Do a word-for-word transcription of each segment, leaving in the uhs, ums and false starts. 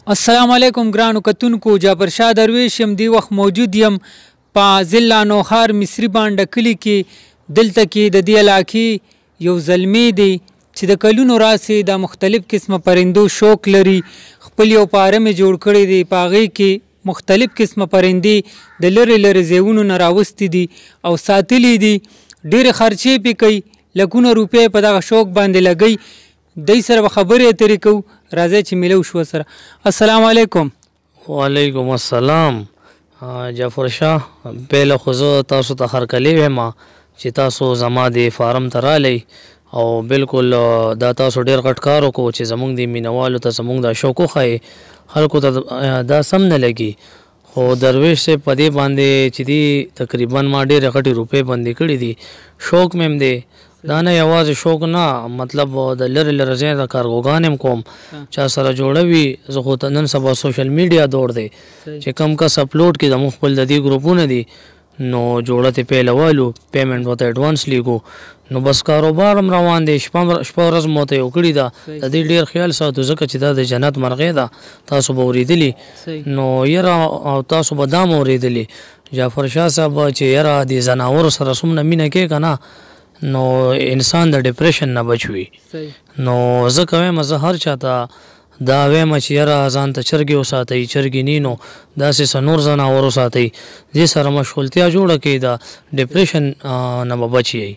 السلام علیکم ګرانو کتونکو، جابر شاه درویش یم. دی وخت موجود یم په ضلع نوخار مصري بانډه کلي کې. دلته کې د دې علاقې یو زلمی دی چې د کلونو راسې د مختلف قسمه پرندو شوق لري. خپل یو فارم یې جوړ کړی دی، په هغې کې مختلف قسمه پرندې د لرې لرې ځایونو نه راوستي دي او ساتلي دي. ډېرې خرچې پې کوي، لکونه روپۍ په دغه شوق باندې لګوي. دی سره به خبرې اترې کوو. راځئ چې ملو شو سره. السلام علیکم. وعلیکم السلام. جعفر شاه، پهله خو زه تاسو ته هرکلی وایم چې تاسو زما د فارم ته رالی او بالکل دا تاسو ډېر غټ کار وکړو چې زموږ د مینوالو ته زموږ دا شوق وښایي. خلکو ته دا سم نه لګي، خو درویش صاحب په دې باندې چې دی تقریبا ما ډېرې غټې روپۍ بندې کړي دي. شوق مې هم دی، دا نه یوازې شوق نه، مطلب د لرې لرې ځای د کارګوګان هم کوم چا سره جوړوي. زه خو ته نن سبا سوشل میډیا دور دی چې کم کس اپلوډ کړي، زموږ خپل د دې ګروپونه دي، نو جوړه ته پیله والو پیمنټ ورته ایډوانس لیږو، نو بس کاروبار هم روان دی. شپه شپه ورځ مو ته یو کړي ده، د دې ډېر خیال ساتو ځکه چې دا د جنت مرغۍ ده. تاسو به اورېدلي، نو یره او تاسو به دا م اورېدلي جعفر شاه صاحب چې یره د ځناورو سره څومره مینه کوې که نه، نو انسان د ډپریشن نه بچ وي. نو زه که وایم زه هر چا ته دا وایم چې یاره ځان ته چرګې وساتئ، چرګې نی نو داسې څه نور ځناور وساتئ، دې سره مشغولتیا جوړه کړئ، د ډپریشن نه به بچ یئ.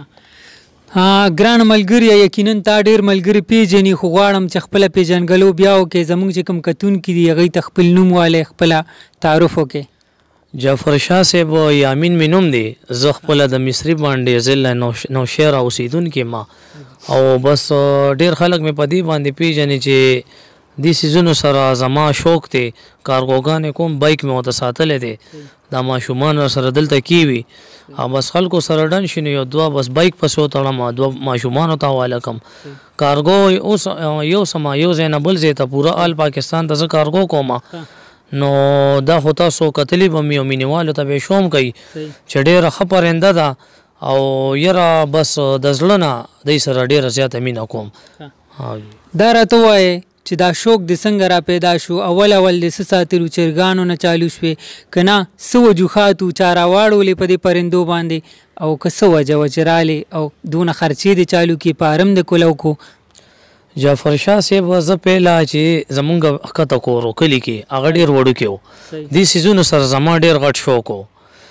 ګران ملګري، یقینا تا ډېر ملګري پیژني، خو غواړم چې خپله پیژنګلو بیا وکړې. زموږ چې کوم کتونکي دي هغوی ته خپل نوم والی، خپله تعارف وکړې. جعفر شاه صاحب یامین مې نوم دی. زه خپله د مصري بانډې ضلع نوشهره اوسېدونکی ما، او بس ډېر خلک مې په دې باندې پیژني چې دې څیزونو سره زما شوق دی. کارګوګانې کوم، بایک مې ورته ساتلی دی، دا ماشومان را سره دلته کیوي، او بس خلکو سره ډن شي نو یو دوه بس بایک پسې وتړم، دوه ماشومانو ته حواله کړم. کارګو اوس یو سمه یو ځای نه بل ځای ته پوره آل پاکستان ته زه کارګو کوم، نو دا خو تاسو کتلی به مې او مینوالو ته به یې شوم کوي چې ډېره ښه پرنده ده، او یره بس د زړه نه دی سره ډېره زیاته مینه کوم. دا راته ووایې چې دا شوق د څنګه را پیدا شو؟ اول اول د څه ساتلو چرګانو نه چالو شوې که نه څه وجوهات و چا راواړولې په دې پرندو باندې، او که څه وجه وه چې رالې او دونه خرچې د چالو کې فارم د کولو کو؟ جعفر شاه صاحب زه پهله چې زمونږ ښکته کور و کلي کې، هغه ډېر وړوکی و، دې څیزونو سره زما ډېر غټ شوق و،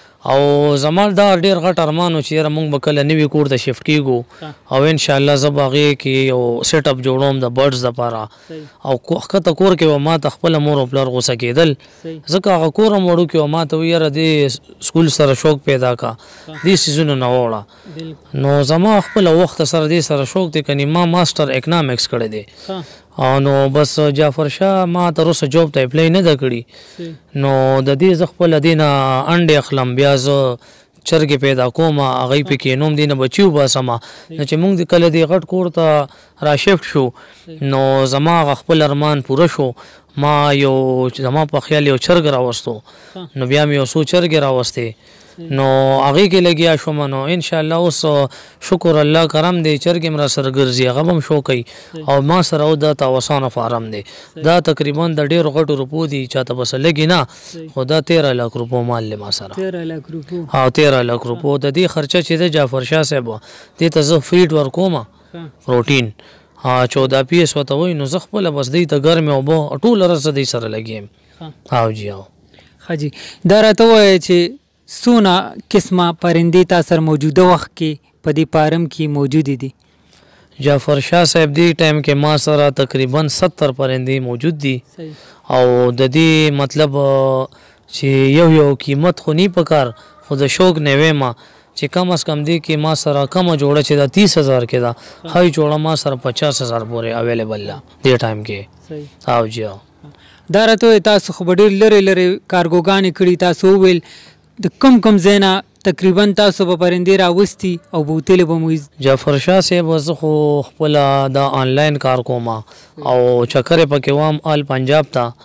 او زما دا ډېر غټ ارمان و چې یاره موږ به کله نوي کور ته شفټ کېږو، او انشاءالله زه به هغې کې یو سیټ اپ جوړوم د برډز دپاره، او ښکته کور کې به ما ته خپله مور او پلار غوسه کېدل، ځکه هغه کور هم وړوکی و. ما ته وایي یاره دې سکول سره شوق پیدا کا، دې څیزونو نه ووړه. نو زما خپله وخت سره دې سره شوق دی، کنې ما ماسټر اکنامکس کړی دی، نو بس جعفر شاه ما تر اوسه جوب ته اپلای نه ده کړي، نو د دې زه خپله دې نه انډې اخلم، بیا زه چرګې پیدا کوم، هغوی پې کینوم، دې نه بچي وباسم. نو چې موږ کله دې غټ کور ته را شفټ شو، نو زما هغه خپل ارمان پوره شو. ما یو زما په خیال یو چرګ راوستو، نو بیا مې یو څو چرګې راوستې، نو هغې کې لګیا شوم. نو انشاءالله اوس شکر الله کرم دی، چرګې م را سره ګرځي، هغه به م شو کوي، او ما سره او دا تاوسانه فارم دی. دا تقریبا د ډېرو غټو روپو دي، چاته بس لګي نه، خو دا تیرہ لاک روپو مال دی ما سره. تیرہ لاک روپو؟ ها تیرہ لاک روپو. د دې خرچه چې دی جعفر شاه صاحب، دې ته زه فیډ ورکوم، پروټین چوده پیس ورته وایي، نو زه خپله بس دی ته ګرمې اوبه ټوله ورځ زه دی سره لګیم. او جي او ښه جي. دا راته ووایه چې څونه قسمه پرندې تا سره موجوده وخت کې په دې فارم کې موجودې دي؟ جعفر شاه صاحب دې ټایم کې ما سره تقریبا ستر پرندې موجود دي، او د دې مطلب چې یو یو قیمت خو نی پکار، خو د شوق نه وایم چې کم از کم دې کې ما سره کمه جوړه چې دا تیس هزار کې ده، ښایي جوړه ما سره پچاس هزار پورې اویلیبل ده دې ټایم کې. او جی او دا راته وایي تاسو خو به ډېر لرې لرې کارګوګانې کړي، تاسو وویل د کم کم ځای نه تقریبا تاسو به پرندې راوستي او بوتلې به مو؟ جعفر شاه صاحب زه خو خپله دا آنلاین کار کوم، او چکرې پکې وام آل پنجاب ته،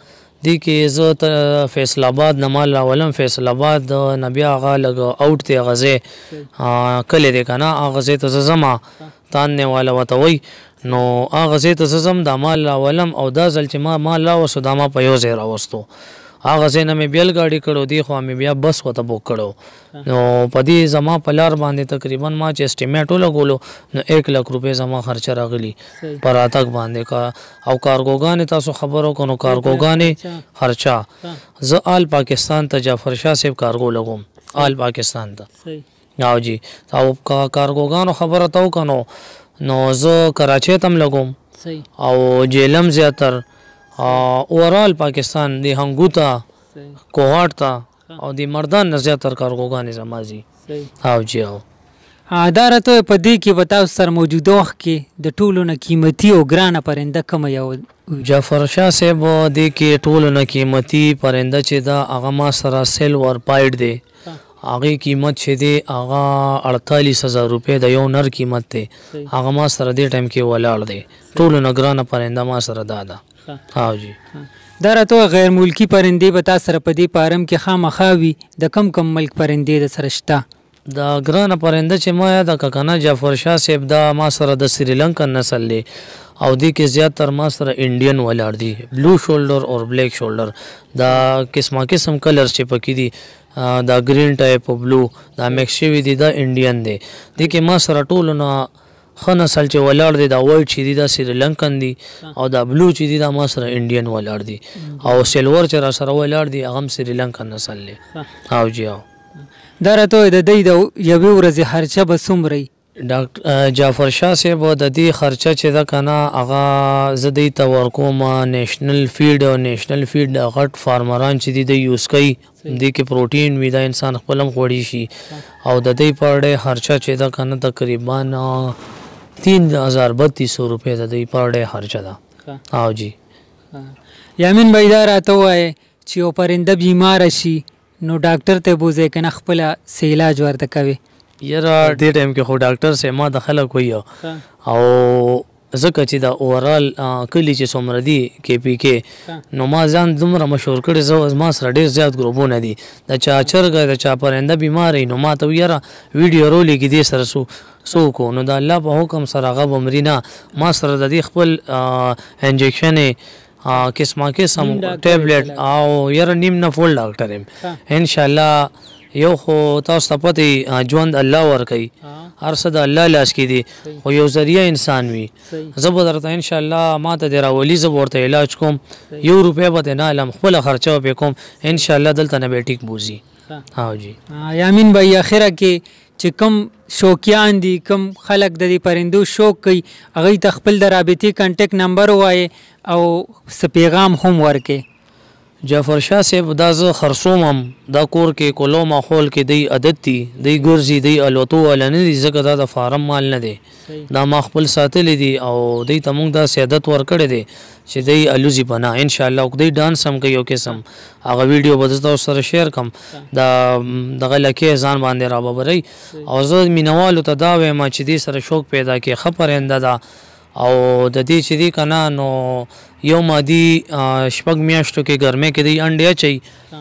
دی کې زه فیصل آباد نه مال راولم. فیصل آباد نه بیا هغه لږ اوټ دی هغه ځای کلی دی که نه، هغه ځای ته زه ځم تانې والا ورته وایي. نو هغه ځای ته زه ځم دا مال راولم او دا ځل چې ما مال راوستو دا ما په یو ځای راوستو. هغه ځای نه مې بیل ګاډي کړو، دی خوا مې بیا بس ورته بوک کړو. نو په دې زما په لار باندې تقریبا ما چې اسټیمیټ ولګولو نو ایک لک روپۍ زما خرچه راغلي په راتګ باندې کا. او کارګوګانې تاسو خبرو کو نو کارګوګانې خرچه زه آل پاکستان ته جعفر شاه صاحب کارګو لګوم، آل پاکستان ته. او جی او کارګوګانو خبره ته وکنو نو زه کراچۍ ته هم لګوم او جیلم زیاتر اوورال پاکستان دی هنګو ته کوهاټ ته او دی مردان نه زیاتر کارګوګانې زما ځي. او جی او دا راته په دې کې به تاسو سره موجوده وخت کې د ټولو نه قیمتي او ګرانه پرنده کومه یو؟ جعفر شاه صاحب دې کې ټولو نه قیمتي پرنده چې دا هغه ما سره سلور پایډ دی، هغې قیمت چې دی هغه اړتالیس هزار روپۍ د یو نر قیمت دی. هغه ما سره دې ټایم کې ولاړ دی. ټولو نه ګرانه پرنده ما سره دا ده. او جی دا راته غیر ملکي پرندې به تا سره په دې پارم کې خامخا وي، د کم کم ملک پرندې د سره شته؟ دا ګرانه پرنده چې ما یاده که که نه جعفر شاه صاحب دا ما سره د سریلنکن نسل دی او دې کې زیاتر ما سره انډین ولاړ دي، بلو شولډر او بلیک شولډر. دا قسمه قسم کلرز چې پکې دي دا ګرین ټایپ او بلو دا میکس شوي دي دا انډین دی. دې کې ما سره ټولو نه ښه نسل چې ولاړ دی دا وایټ چې دي دا سریلنکن دي او دا بلو چې دي دا ما سره انډین ولاړ دي او سلور چې را سره ولاړ دي هغه هم سریلنکن نسل دی. او جی او دا راته د دوی د یوې ورځې خرچه به څومره؟ ډاکټر جعفر شاه صاحب د دې خرچه چې ده که نه هغه زه دوی ته ورکوم نیشنل فیډ او نیشنل فیډ د غټ فارمران چې دي د یوز کوي دې کې پروټین وي دا انسان خپل هم خوړی شي. او د دوی پر ډے خرچه چې ده که نه تقریبا تین هزار بتیس سو روپۍ د دوی پر ډے خرچه ده. او جی یامین بھائی دا راته ووایه چې یو پرنده بیماره شي نو ډاکټر ته بوځئ که نه خپله څه علاج ورته کوي؟ یاره دې ټایم کې خو ډاکټر صاحب ما د خلک وایي او ځکه چې دا اوورال کلي چې څومره دي کې پی کې نو ما ځان دومره مشهور کړی زه ما سره ډېر زیات ګروپونه دي د چا چرګه د چا پرنده بیمار وي نو ما ته یاره ویډیو رولیږي دې سره څو څه وکړو نو د الله په حکم سره هغه به مري نه. ما سره د دې خپل انجکشن قسمه قسم ټیبلټ او یاره نیم نه فول ډاکټر یم انشاءالله. یو خو تاسو ته پته ژوند الله ورکوي، هر څه د الله لاس کې دي خو یو ذریعه انسان وي. زه به درته انشاءالله ما ته دې راولي زه به ورته علاج کوم، یو روپۍ به ترې نه علم خپله خرچه به پرې کوم انشاءالله دلته نه به ټیک بوځي. او جی یامین بھائی اخره کې چې کم شوقیان دي کم خلک د دې پرندو شوق کوي هغوی ته خپل د رابطې کنټیکټ نمبر ووایې او څه پیغام هم ورکې؟ جعفر شاه صاحب دا زه خرڅوم هم دا کور کې کولو ماحول کې دی عادت دي دی ګرځي دی الوتو والا نه دي ځکه دا د فارم مال نه دی دا ما خپل ساتلی دي او دی ته موږ داسې عادت ورکړی دی چې دی الوزي پناه انشاءالله دی ډانس هم کوي یو قسم هغه ویډیو به زه سره شیر کړم دا دغه لکې ځان باندې راببروي. او زه مینوالو ته دا وایم چې دې سره شوق پیدا کړي ښه پرنده ده او د دې چې دی که نه نو یو مادي شپږ میاشتو کې ګرمۍ کې دی انډې اچوي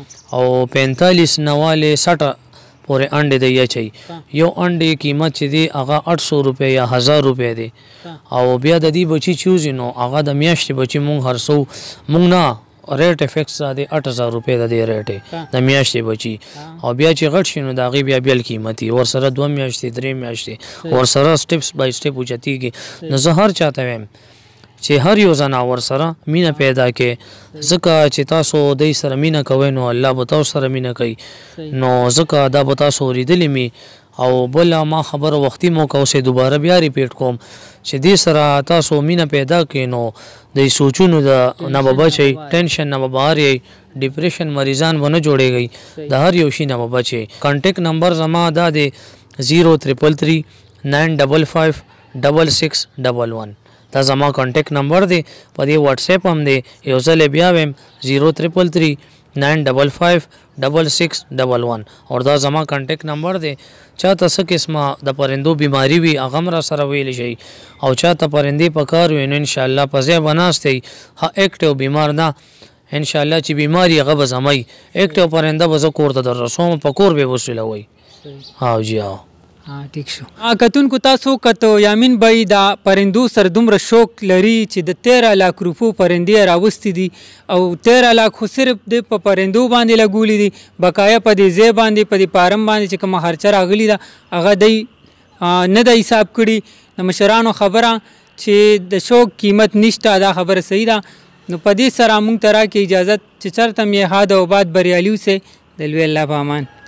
او پینتالیس نوالې سټه پورې انډې دی اچوي. یو انډې قیمت چې دی هغه اټ سو روپۍ یا هزار روپۍ دی او بیا د دې بچي چې وځي نو هغه د میاشتې بچي مونږ هرڅو مونږ نه ریټ فکس دی اټ هزار روپۍ د دې ریټ د میاشتې بچي او بیا چې غټ شي نو د هغې بیا بیل قیمتي ورسره دوه میاشتې درې میاشتې ورسره سټپس بای سټپ اوچتېږي. نو زه هر چاته وایم چې هر یو ځناور سره مینه پیدا کړي ځکه چې تاسو دی سره مینه کوئ نو الله به تاسو سره مینه کوي. نو ځکه دا به تاسو اورېدلې مې او بله ما خبره وختي مو که اوسې دوباره بیا ریپیټ کوم چې دې سره تاسو مینه پیدا کړئ نو د سوچونو د نه به بچئ ټینشن نه به بهر یئ ډپریشن مریضان به نه جوړېږئ د هر یو شي نه به بچئ. کانټیکټ نمبر زما دا دی زیرو تریپل تھری ناین ډبل فایو ډبل سکس ډبل ون دا زما کانټیکټ نمبر دی په دې واتس اپ هم دی یو ځل بیا ویم زیرو تریپل تھری ناین ډبل فایو ډبل سکس ډبل ون او دا زما کانټیکټ نمبر دی. چاته څه قسمه د پرندو بیماری وي هغه هم را سره ویلی شي او چاته پرندې په کار وي نو انشاءالله په ځای به ناست دی ښه ایکټیو بیمار نه ان شاء الله چې بیماری هغه به زمای یک ټو پرنده به زه کور ته در رسوم په کور به وسولوي. ها جی ها ها ټیک شو. کتونکو تاسو کتو یامین بای دا پرندو سر دومره شوق لري چې د تیرہ لاک روپو پرندې راوستي دي او تیرہ لاک خو صرف د په پرندو باندې لګولي دي، بقایا په دې ځای باندې په دې پارم باندې چې کومه خرچه راغلي ده هغه دی نه د حساب کړي. د مشرانو خبره چې د شوق قیمت نشته دا خبره صحیح ده. نو په دې سره موږ ته راکړي اجازت چې چېرته مې ښاد او باد بریالي اوسئ. د لوی الله په امان.